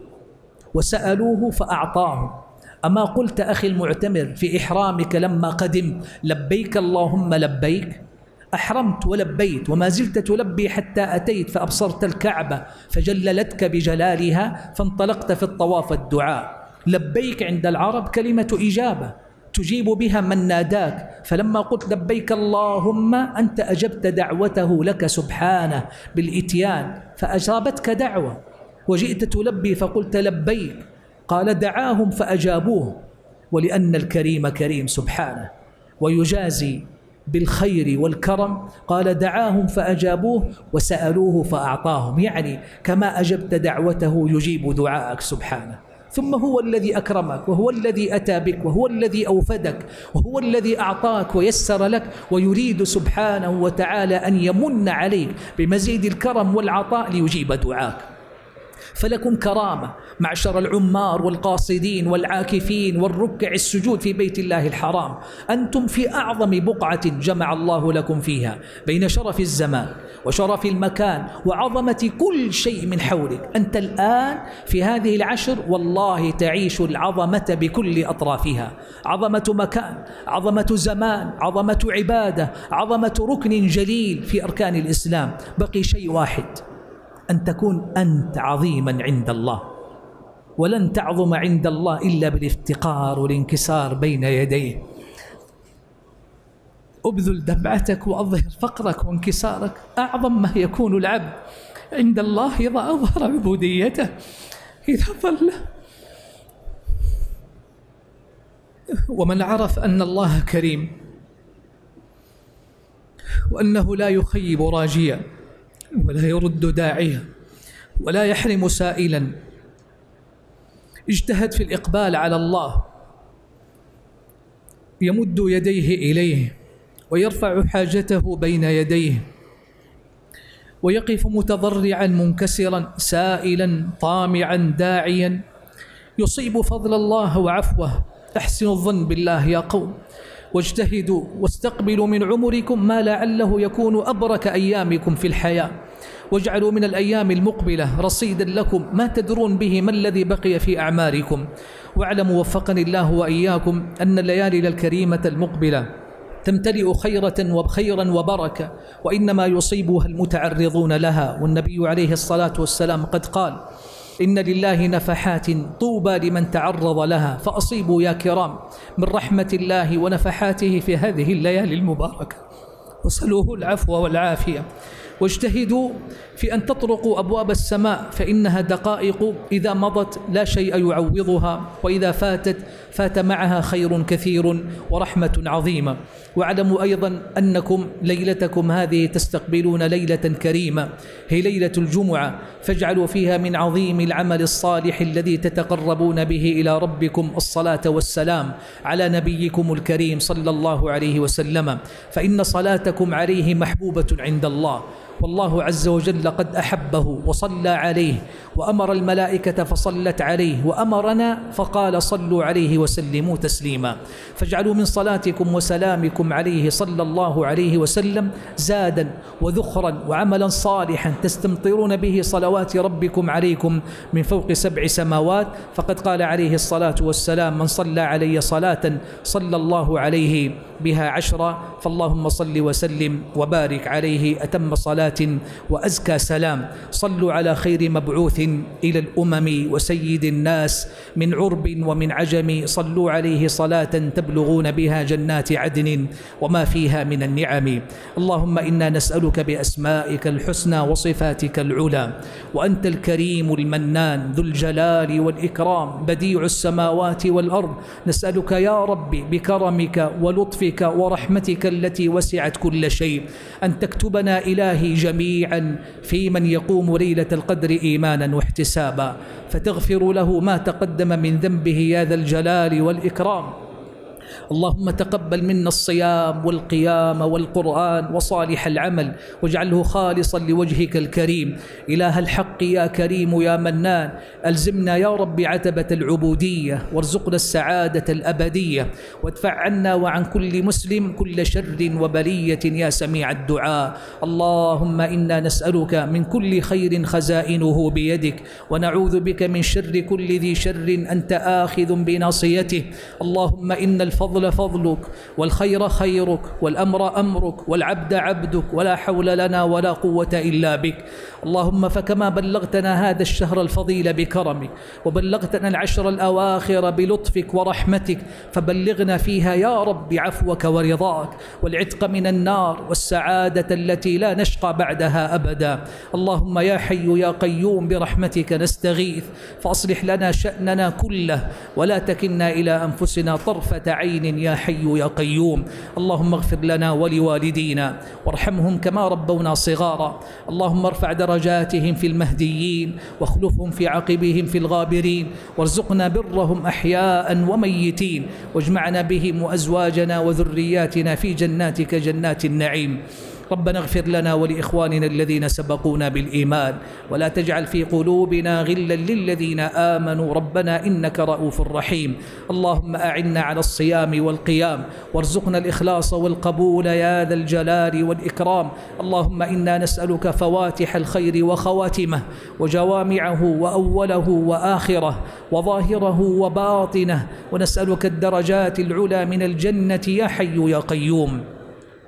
وسألوه فأعطاهم. أما قلت أخي المعتمر في إحرامك لما قدم لبيك اللهم لبيك؟ أحرمت ولبيت وما زلت تلبي حتى أتيت فأبصرت الكعبة فجللتك بجلالها، فانطلقت في الطواف الدعاء. لبيك عند العرب كلمة إجابة تجيب بها من ناداك، فلما قلت لبيك اللهم أنت أجبت دعوته لك سبحانه بالإتيان، فأجابتك دعوة وجئت تلبي فقلت لبيك. قال دعاهم فأجابوه، ولأن الكريم كريم سبحانه ويجازي بالخير والكرم، قال دعاهم فأجابوه وسألوه فأعطاهم، يعني كما أجبت دعوته يجيب دعاءك سبحانه. ثم هو الذي أكرمك وهو الذي أتى بك وهو الذي أوفدك وهو الذي أعطاك ويسر لك، ويريد سبحانه وتعالى أن يمن عليك بمزيد الكرم والعطاء ليجيب دعاك. فلكم كرامة معشر العمار والقاصدين والعاكفين والركع السجود في بيت الله الحرام. أنتم في أعظم بقعة جمع الله لكم فيها بين شرف الزمان وشرف المكان وعظمة كل شيء من حولك. أنت الآن في هذه العشر والله تعيش العظمة بكل أطرافها، عظمة مكان، عظمة زمان، عظمة عبادة، عظمة ركن جليل في أركان الإسلام. بقي شيء واحد، أن تكون أنت عظيما عند الله. ولن تعظم عند الله إلا بالافتقار والانكسار بين يديه. أبذل دمعتك وأظهر فقرك وانكسارك. أعظم ما يكون العبد عند الله إذا أظهر عبوديته، إذا ظل. ومن عرف أن الله كريم وأنه لا يخيب راجيا ولا يرد داعيا ولا يحرم سائلا، اجتهد في الإقبال على الله، يمد يديه إليه ويرفع حاجته بين يديه، ويقف متضرعا منكسرا سائلا طامعا داعيا، يصيب فضل الله وعفوه. احسنوا الظن بالله يا قوم، واجتهدوا واستقبلوا من عمركم ما لعله يكون أبرك أيامكم في الحياة، واجعلوا من الأيام المقبلة رصيدا لكم ما تدرون به ما الذي بقي في أعماركم. واعلموا وفقني الله وإياكم أن الليالي الكريمة المقبلة تمتلئ خيرا وبركة، وإنما يصيبها المتعرضون لها. والنبي عليه الصلاة والسلام قد قال: إن لله نفحات طوبى لمن تعرض لها، فأصيبوا يا كرام من رحمة الله ونفحاته في هذه الليالي المباركة، وسلوه العفو والعافية، واجتهدوا في أن تطرقوا أبواب السماء، فإنها دقائق إذا مضت لا شيء يعوضها، وإذا فاتت فات معها خير كثير ورحمة عظيمة. واعلموا أيضا أنكم ليلتكم هذه تستقبلون ليلة كريمة، هي ليلة الجمعة، فاجعلوا فيها من عظيم العمل الصالح الذي تتقربون به إلى ربكم الصلاة والسلام على نبيكم الكريم صلى الله عليه وسلم، فإن صلاتكم عليه محبوبة عند الله، والله عز وجل قد أحبه وصلى عليه، وأمر الملائكة فصلت عليه، وأمرنا فقال: صلوا عليه وسلموا تسليما. فاجعلوا من صلاتكم وسلامكم عليه صلى الله عليه وسلم زادا وذخرا وعملا صالحا تستمطرون به صلوات ربكم عليكم من فوق 7 سماوات. فقد قال عليه الصلاة والسلام: من صلى علي صلاة صلى الله عليه بها 10. فاللهم صل وسلم وبارك عليه أتم صلاة وأزكى سلام. صلوا على خير مبعوث إلى الأمم وسيد الناس من عرب ومن عجم، صلوا عليه صلاة تبلغون بها جنات عدن وما فيها من النعم. اللهم إنا نسألك بأسمائك الحسنى وصفاتك العلى، وأنت الكريم المنان ذو الجلال والإكرام بديع السماوات والأرض، نسألك يا رب بكرمك ولطفك ورحمتك التي وسعت كل شيء أن تكتبنا إلهي جميعا في من يقوم ليلة القدر إيمانا واحتسابا، فتغفر له ما تقدم من ذنبه يا ذا الجلال والإكرام. اللهم تقبل منا الصيام والقيام والقرآن وصالح العمل، واجعله خالصا لوجهك الكريم. إله الحق يا كريم يا منان، ألزمنا يا رب عتبة العبودية، وارزقنا السعادة الأبدية، وادفع عنا وعن كل مسلم كل شر وبلية يا سميع الدعاء. اللهم إنا نسألك من كل خير خزائنه بيدك، ونعوذ بك من شر كل ذي شر أنت آخذ بناصيته. اللهم إن الفضل فضلك، والخير خيرك، والأمر أمرك، والعبد عبدك، ولا حول لنا ولا قوة إلا بك. اللهم فكما بلغتنا هذا الشهر الفضيل بكرمك، وبلغتنا العشر الأواخر بلطفك ورحمتك، فبلغنا فيها يا رب عفوك ورضاك، والعتق من النار، والسعادة التي لا نشقى بعدها أبدا. اللهم يا حي يا قيوم برحمتك نستغيث، فأصلح لنا شأننا كله، ولا تكلنا إلى أنفسنا طرفة عين يا حي يا قيوم. اللهم اغفر لنا ولوالدينا وارحمهم كما ربونا صغارا. اللهم ارفع درجاتهم في المهديين، واخلفهم في عقبهم في الغابرين، وارزقنا برهم أحياء وميتين، واجمعنا بهم وأزواجنا وذرياتنا في جناتك جنات النعيم. ربنا اغفر لنا ولإخواننا الذين سبقونا بالإيمان، ولا تجعل في قلوبنا غلا للذين آمنوا ربنا إنك رؤوف رحيم. اللهم أعنا على الصيام والقيام، وارزقنا الإخلاص والقبول يا ذا الجلال والإكرام. اللهم إنا نسألك فواتح الخير وخواتمه، وجوامعه وأوله وآخره، وظاهره وباطنه، ونسألك الدرجات العلى من الجنة يا حي يا قيوم.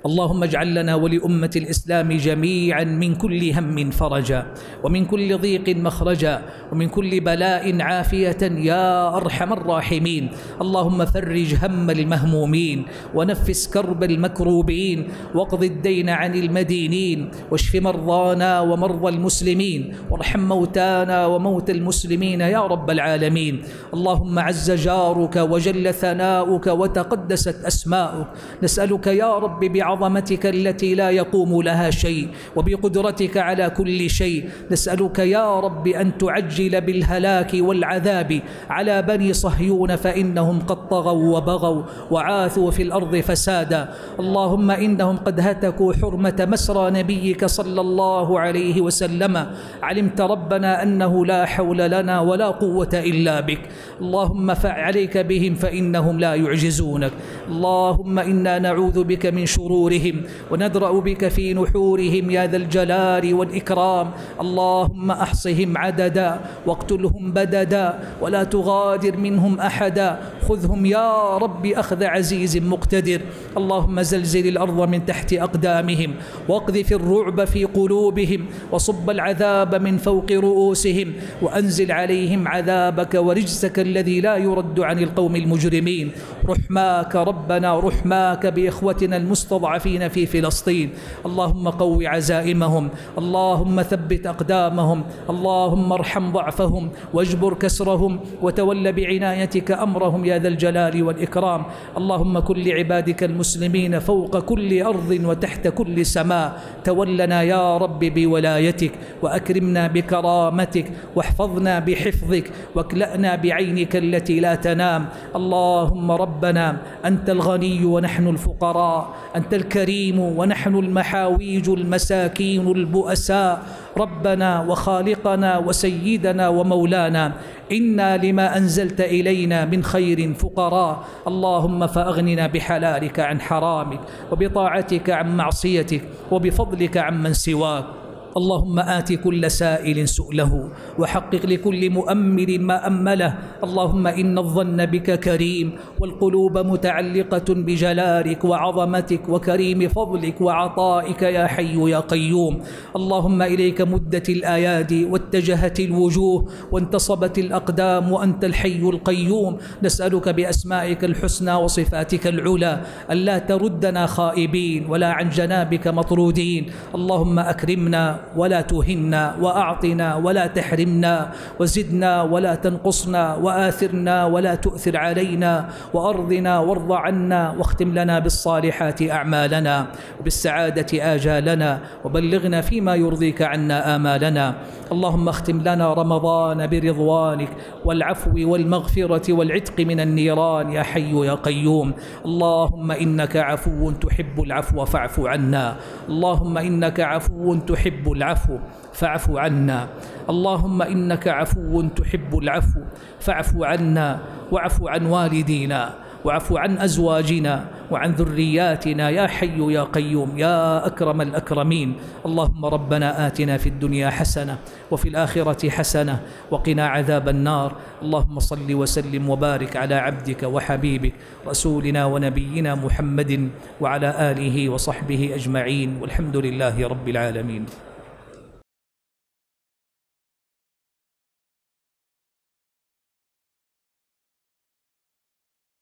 اللهم اجعل لنا ولأمة الإسلام جميعا من كل هم فرجا، ومن كل ضيق مخرجا، ومن كل بلاء عافية يا أرحم الراحمين. اللهم فرج هم المهمومين، ونفس كرب المكروبين، واقض الدين عن المدينين، واشف مرضانا ومرضى المسلمين، وارحم موتانا وموتى المسلمين يا رب العالمين. اللهم عز جارك وجل ثناؤك وتقدست أسماؤك، نسألك يا رب بعظمتك التي لا يقوم لها شيء، وبقدرتك على كل شيء، نسألك يا رب أن تعجل بالهلاك والعذاب على بني صهيون، فإنهم قد طغوا وبغوا وعاثوا في الأرض فسادا. اللهم إنهم قد هتكوا حرمة مسرى نبيك صلى الله عليه وسلم. علمت ربنا أنه لا حول لنا ولا قوة إلا بك. اللهم فعليك بهم فإنهم لا يعجزونك. اللهم إنا نعوذ بك من شرورهم، وندرأ بك في نحورهم يا ذا الجلال والإكرام. اللهم أحصهم عددا، واقتلهم بددا، ولا تغادر منهم أحدا. خذهم يا رب أخذ عزيز مقتدر. اللهم زلزل الأرض من تحت أقدامهم، واقذف الرعب في قلوبهم، وصب العذاب من فوق رؤوسهم، وأنزل عليهم عذابك ورجزك الذي لا يرد عن القوم المجرمين. رحماك ربنا، رحماك بإخوتنا المستضعفين في فلسطين. اللهم قو عزائمهم، اللهم ثبت أقدامهم، اللهم ارحم ضعفهم واجبر كسرهم، وتول بعنايتك أمرهم يا ذا الجلال والإكرام. اللهم كن لعبادك المسلمين فوق كل أرض وتحت كل سماء. تولنا يا رب بولايتك، وأكرمنا بكرامتك، واحفظنا بحفظك، واكلأنا بعينك التي لا تنام. اللهم ربنا أنت الغني ونحن الفقراء، أنت الكريم ونحن المحاويج المساكين البؤساء. ربنا وخالقنا وسيدنا ومولانا، إنا لما أنزلت إلينا من خير فقراء. اللهم فأغننا بحلالك عن حرامك، وبطاعتك عن معصيتك، وبفضلك عن من سواك. اللهم آت كل سائل سؤله، وحقق لكل مؤمل ما أمله. اللهم إن الظن بك كريم، والقلوب متعلقة بجلالك وعظمتك وكريم فضلك وعطائك يا حي يا قيوم. اللهم إليك مدت الأيادي، واتجهت الوجوه، وانتصبت الأقدام، وأنت الحي القيوم. نسألك بأسمائك الحسنى وصفاتك العلى ألا تردنا خائبين، ولا عن جنابك مطرودين. اللهم أكرمنا ولا تهنا، وأعطنا ولا تحرمنا، وزدنا ولا تنقصنا، وآثرنا ولا تؤثر علينا، وأرضنا وارض عنا، واختم لنا بالصالحات أعمالنا، وبالسعادة آجالنا، وبلغنا فيما يرضيك عنا آمالنا. اللهم اختم لنا رمضان برضوانك والعفو والمغفرة والعتق من النيران يا حي يا قيوم. اللهم إنك عفو تحب العفو فاعف عنا. اللهم إنك عفو تحب العفو فاعف عنا. اللهم إنك عفو تحب العفو فاعف عنا، واعف عن والدينا، واعف عن أزواجنا، وعن ذرياتنا يا حي يا قيوم يا أكرم الأكرمين. اللهم ربنا آتنا في الدنيا حسنة، وفي الآخرة حسنة، وقنا عذاب النار. اللهم صل وسلم وبارك على عبدك وحبيبك رسولنا ونبينا محمد، وعلى آله وصحبه أجمعين، والحمد لله رب العالمين.